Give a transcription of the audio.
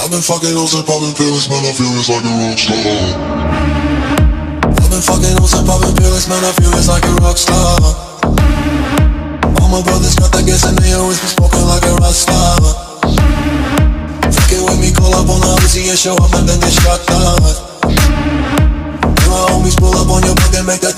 I've been fucking hoes and popping pills, man, I feel it's like a rock star. I've been fucking hoes and popping pills, man, I feel it's like a rock star. All my brothers got that gas and they always be smoking like a rock star. Fucking with me, call up on the Uzi and show up and then get shot down. And my homies pull up on your block and make that